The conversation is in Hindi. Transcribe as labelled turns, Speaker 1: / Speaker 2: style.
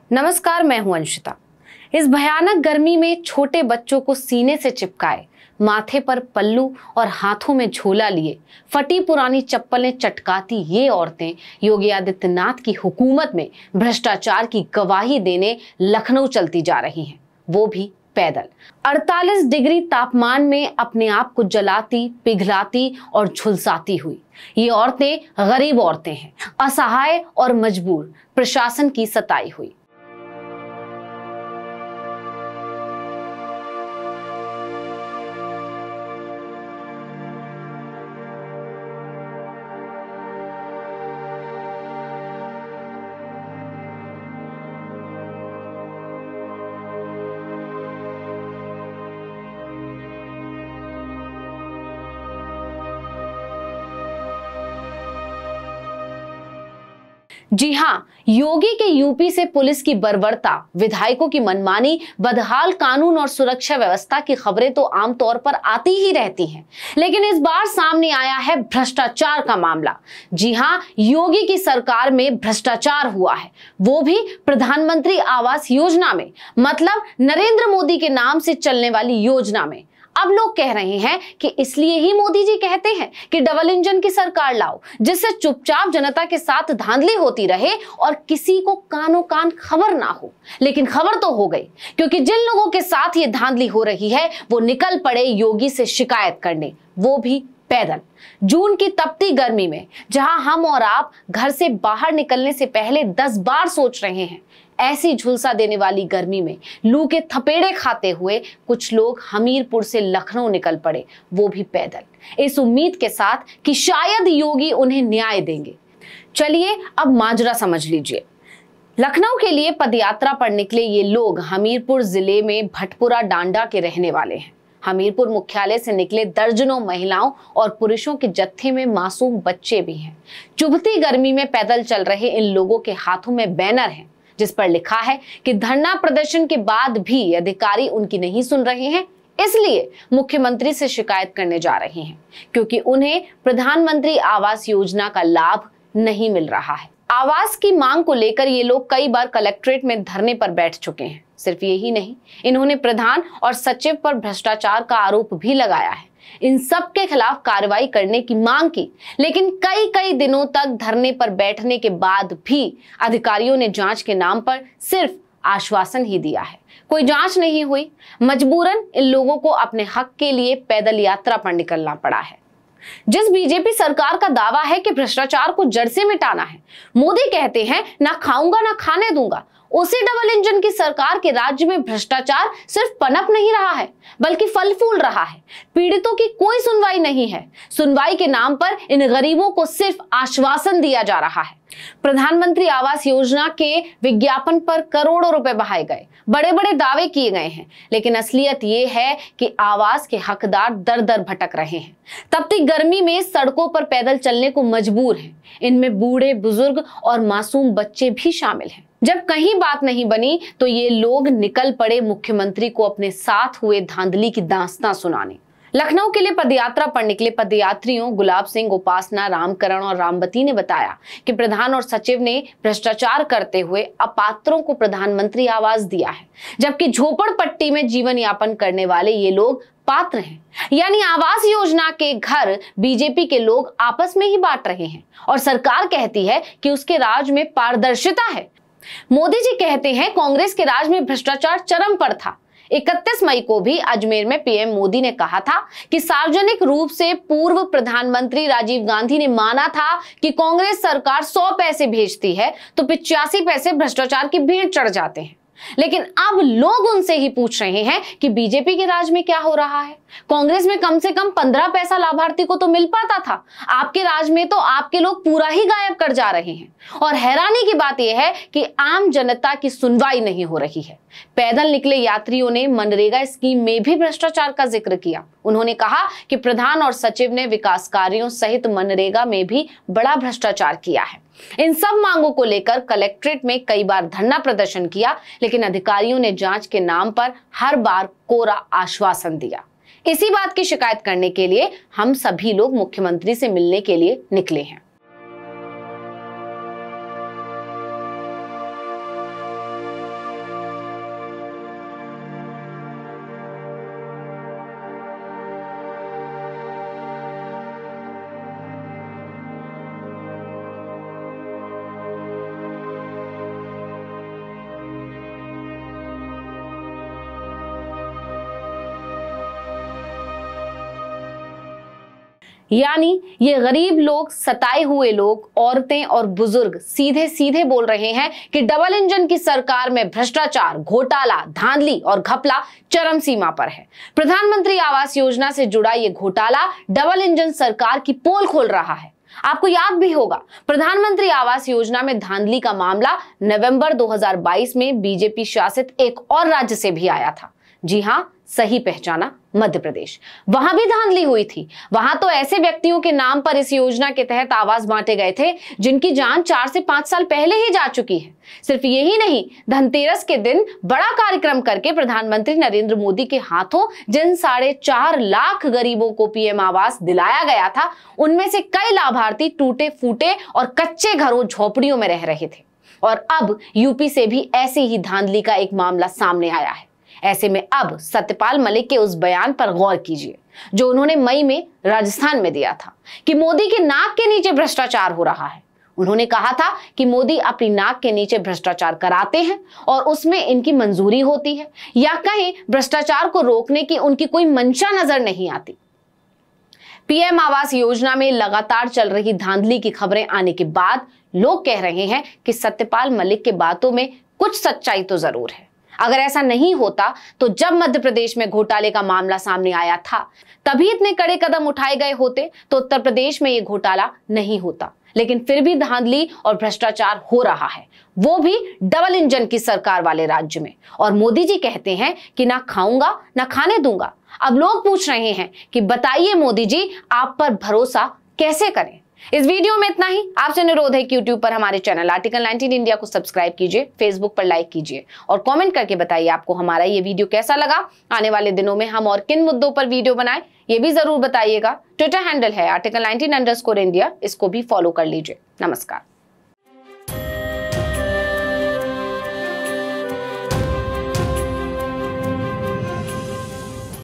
Speaker 1: नमस्कार, मैं हूं अंशिता। इस भयानक गर्मी में छोटे बच्चों को सीने से चिपकाए, माथे पर पल्लू और हाथों में झोला लिए, फटी पुरानी चप्पलें चटकाती ये औरतें योगी आदित्यनाथ की हुकूमत में भ्रष्टाचार की गवाही देने लखनऊ चलती जा रही हैं, वो भी पैदल। 48 डिग्री तापमान में अपने आप को जलाती, पिघलाती और झुलसाती हुई ये औरतें गरीब औरतें हैं, असहाय और मजबूर, प्रशासन की सताई हुई। जी हाँ, योगी के यूपी से पुलिस की बर्बरता, विधायकों की मनमानी, बदहाल कानून और सुरक्षा व्यवस्था की खबरें तो आमतौर पर आती ही रहती हैं, लेकिन इस बार सामने आया है भ्रष्टाचार का मामला। जी हाँ, योगी की सरकार में भ्रष्टाचार हुआ है, वो भी प्रधानमंत्री आवास योजना में, मतलब नरेंद्र मोदी के नाम से चलने वाली योजना में। अब लोग कह रहे हैं कि इसलिए ही मोदी जी कहते हैं कि डबल इंजन की सरकार लाओ, जिससे चुपचाप जनता के साथ धांधली होती रहे और किसी को कानो कान खबर ना हो। लेकिन खबर तो हो गई, क्योंकि जिन लोगों के साथ ये धांधली हो रही है वो निकल पड़े योगी से शिकायत करने, वो भी पैदल। जून की तपती गर्मी में जहां हम और आप घर से बाहर निकलने से पहले 10 बार सोच रहे हैं, ऐसी झुलसा देने वाली गर्मी में लू के थपेड़े खाते हुए कुछ लोग हमीरपुर से लखनऊ निकल पड़े, वो भी पैदल, इस उम्मीद के साथ कि शायद योगी उन्हें न्याय देंगे। चलिए अब माजरा समझ लीजिए। लखनऊ के लिए पदयात्रा पर निकले ये लोग हमीरपुर जिले में भटपुरा डांडा के रहने वाले हैं। हमीरपुर मुख्यालय से निकले दर्जनों महिलाओं और पुरुषों के जत्थे में मासूम बच्चे भी हैं। चुभती गर्मी में पैदल चल रहे इन लोगों के हाथों में बैनर हैं, जिस पर लिखा है कि धरना प्रदर्शन के बाद भी अधिकारी उनकी नहीं सुन रहे हैं, इसलिए मुख्यमंत्री से शिकायत करने जा रहे हैं, क्योंकि उन्हें प्रधानमंत्री आवास योजना का लाभ नहीं मिल रहा है। आवास की मांग को लेकर ये लोग कई बार कलेक्ट्रेट में धरने पर बैठ चुके हैं। सिर्फ यही नहीं, इन्होंने प्रधान और सचिव पर भ्रष्टाचार का आरोप भी लगाया है। इन सब के खिलाफ कार्रवाई करने की मांग की, लेकिन कई दिनों तक धरने पर बैठने के बाद भी अधिकारियों ने जांच के नाम पर सिर्फ आश्वासन ही दिया है। कोई जांच नहीं हुई। मजबूरन इन लोगों को अपने हक के लिए पैदल यात्रा पर निकलना पड़ा है। जिस बीजेपी सरकार का दावा है कि भ्रष्टाचार को जड़ से मिटाना है, मोदी कहते हैं ना खाऊंगा ना खाने दूंगा, उसी डबल इंजन की सरकार के राज्य में भ्रष्टाचार सिर्फ पनप नहीं रहा है, बल्कि फल फूल रहा है। पीड़ितों की कोई सुनवाई नहीं है। सुनवाई के नाम पर इन गरीबों को सिर्फ आश्वासन दिया जा रहा है। प्रधानमंत्री आवास योजना के विज्ञापन पर करोड़ों रुपए बहाए गए, बड़े बड़े दावे किए गए हैं, लेकिन असलियत ये है कि आवास के हकदार दर दर भटक रहे हैं। तपती गर्मी में सड़कों पर पैदल चलने को मजबूर हैं। इनमें बूढ़े, बुजुर्ग और मासूम बच्चे भी शामिल हैं। जब कहीं बात नहीं बनी तो ये लोग निकल पड़े मुख्यमंत्री को अपने साथ हुए धांधली की दास्तां सुनाने। लखनऊ के लिए पदयात्रा पर निकले पदयात्रियों गुलाब सिंह, उपासना, रामकरण और रामबती ने बताया कि प्रधान और सचिव ने भ्रष्टाचार करते हुए अपात्रों को प्रधानमंत्री आवास दिया है, जबकि झोपड़पट्टी में जीवन यापन करने वाले ये लोग पात्र हैं। यानी आवास योजना के घर बीजेपी के लोग आपस में ही बांट रहे हैं और सरकार कहती है कि उसके राज में पारदर्शिता है। मोदी जी कहते हैं कांग्रेस के राज में भ्रष्टाचार चरम पर था। 31 मई को भी अजमेर में पीएम मोदी ने कहा था कि सार्वजनिक रूप से पूर्व प्रधानमंत्री राजीव गांधी ने माना था कि कांग्रेस सरकार 100 पैसे भेजती है तो 85 पैसे भ्रष्टाचार की भीड़ चढ़ जाते हैं। लेकिन अब लोग उनसे ही पूछ रहे हैं कि बीजेपी के राज में क्या हो रहा है। कांग्रेस में कम से कम 15 पैसा लाभार्थी को तो मिल पाता था, आपके राज में तो आपके लोग पूरा ही गायब कर जा रहे हैं। और हैरानी की बात यह है कि आम जनता की सुनवाई नहीं हो रही है। पैदल निकले यात्रियों ने मनरेगा स्कीम में भी भ्रष्टाचार का जिक्र किया। उन्होंने कहा कि प्रधान और सचिव ने विकास कार्यों सहित मनरेगा में भी बड़ा भ्रष्टाचार किया है। इन सब मांगों को लेकर कलेक्ट्रेट में कई बार धरना प्रदर्शन किया, लेकिन अधिकारियों ने जांच के नाम पर हर बार कोरा आश्वासन दिया। इसी बात की शिकायत करने के लिए हम सभी लोग मुख्यमंत्री से मिलने के लिए निकले हैं। यानी ये गरीब लोग, सताए हुए लोग, औरतें और बुजुर्ग सीधे सीधे बोल रहे हैं कि डबल इंजन की सरकार में भ्रष्टाचार, घोटाला, धांधली और घपला चरम सीमा पर है। प्रधानमंत्री आवास योजना से जुड़ा ये घोटाला डबल इंजन सरकार की पोल खोल रहा है। आपको याद भी होगा, प्रधानमंत्री आवास योजना में धांधली का मामला नवंबर 2022 में बीजेपी शासित एक और राज्य से भी आया था। जी हां, सही पहचाना, मध्य प्रदेश। वहां भी धांधली हुई थी। वहां तो ऐसे व्यक्तियों के नाम पर इस योजना के तहत आवास बांटे गए थे जिनकी जान 4 से 5 साल पहले ही जा चुकी है। सिर्फ यही नहीं, धनतेरस के दिन बड़ा कार्यक्रम करके प्रधानमंत्री नरेंद्र मोदी के हाथों जिन 4.5 लाख गरीबों को पीएम आवास दिलाया गया था, उनमें से कई लाभार्थी टूटे फूटे और कच्चे घरों, झोपड़ियों में रह रहे थे। और अब यूपी से भी ऐसे ही धांधली का एक मामला सामने आया है। ऐसे में अब सत्यपाल मलिक के उस बयान पर गौर कीजिए जो उन्होंने मई में राजस्थान में दिया था कि मोदी के नाक के नीचे भ्रष्टाचार हो रहा है। उन्होंने कहा था कि मोदी अपनी नाक के नीचे भ्रष्टाचार कराते हैं और उसमें इनकी मंजूरी होती है, या कहीं भ्रष्टाचार को रोकने की उनकी कोई मंशा नजर नहीं आती। पीएम आवास योजना में लगातार चल रही धांधली की खबरें आने के बाद लोग कह रहे हैं कि सत्यपाल मलिक के बातों में कुछ सच्चाई तो जरूर है। अगर ऐसा नहीं होता तो जब मध्य प्रदेश में घोटाले का मामला सामने आया था तभी इतने कड़े कदम उठाए गए होते तो उत्तर प्रदेश में ये घोटाला नहीं होता। लेकिन फिर भी धांधली और भ्रष्टाचार हो रहा है, वो भी डबल इंजन की सरकार वाले राज्य में। और मोदी जी कहते हैं कि ना खाऊंगा ना खाने दूंगा। अब लोग पूछ रहे हैं कि बताइए मोदी जी, आप पर भरोसा कैसे करें। इस वीडियो में इतना ही। आपसे अनुरोध है कि YouTube पर हमारे चैनल आर्टिकल 19 इंडिया को सब्सक्राइब कीजिए, Facebook पर लाइक कीजिए और कमेंट करके बताइए आपको हमारा ये वीडियो कैसा लगा। आने वाले दिनों में हम और किन मुद्दों पर वीडियो बनाएं, ये भी जरूर बताइएगा। ट्विटर हैंडल है article19_India, इसको भी फॉलो कर लीजिए। नमस्कार।